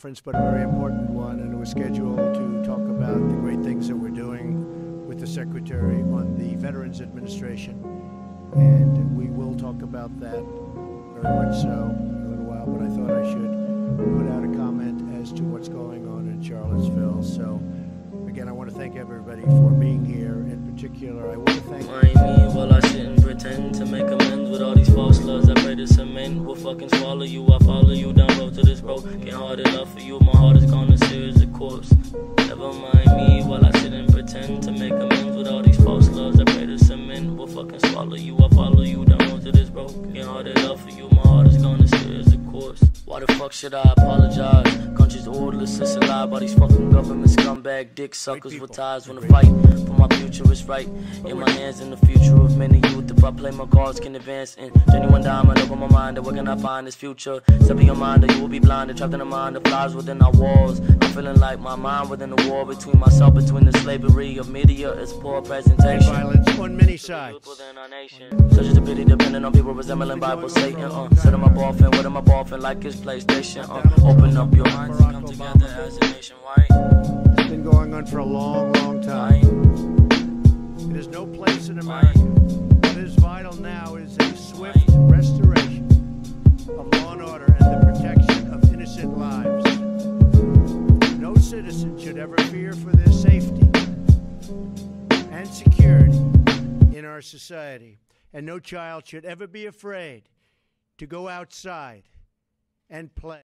conference, but a very important one, and it was scheduled to talk about the great things that we're doing with the Secretary on the Veterans Administration. And we will talk about that very much so in a little while, but I thought I should put out a comment as to what's going on in Charlottesville. So, again, I want to thank everybody for being here. In particular, I want to thank... Mind me while I sit and pretend to make amends with all these false loves. I pray the cement will fucking swallow you. I follow you down road to this broken hearted love for you. My heart is gone to sears a corpse. Never mind me while I sit and pretend to make amends with all these false loves. I pray the cement will fucking swallow you. I follow you down road to this broken hearted love for you. My heart is gone to sears a corpse. Why the fuck should I apologize? Country's orderless, it's a lie by these fucking government scumbag dick suckers with ties. When the fight for my future is right in my hands, and the future of many youth. If I play my cards, can advance in genuine diamond over my mind. Where can I find this future? Step in your mind, or you will be blinded, trapped in a mind that flies within our walls. I'm feeling like my mind within the war between myself, between the slavery of media. It's poor presentation. Violence on many sides. Such as the pity depending on people resembling Bible Satan. Set them up often, with them up often like it's PlayStation. Open up your minds and come together as a nation. Why? It's been going on for a long, long time. It has no place in America. What is vital now is a swift restoration of law and order and the protection of innocent lives. No citizen should ever fear for their safety and security in our society. And no child should ever be afraid to go outside and play.